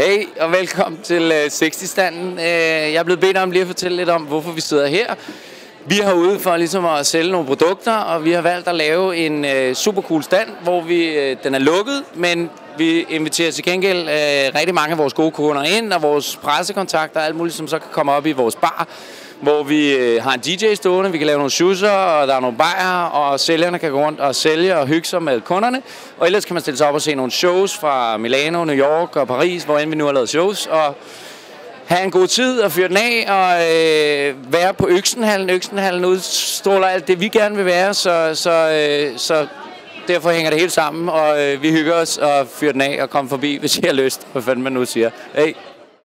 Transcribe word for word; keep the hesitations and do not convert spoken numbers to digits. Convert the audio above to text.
Hey, og velkommen til uh, sexty-standen. Uh, jeg er blevet bedt om lige at fortælle lidt om, hvorfor vi sidder her. Vi er herude for ligesom at sælge nogle produkter, og vi har valgt at lave en uh, super cool stand, hvor vi, uh, den er lukket, men vi inviterer til gengæld uh, rigtig mange af vores gode kunder ind, og vores pressekontakter og alt muligt, som så kan komme op i vores bar, hvor vi øh, har en D J stående, vi kan lave nogle shoeser, og der er nogle bajer, og sælgerne kan gå rundt og sælge og hygge sig med kunderne. Og ellers kan man stille sig op og se nogle shows fra Milano, New York og Paris, hvor end vi nu har lavet shows, og have en god tid og fyre den af, og øh, være på Øksenhallen. Øksenhallen udstråler alt det, vi gerne vil være, så, så, øh, så derfor hænger det helt sammen, og øh, vi hygger os og fyrer den af og kommer forbi, hvis I har lyst, hvad fanden man nu siger. Hey.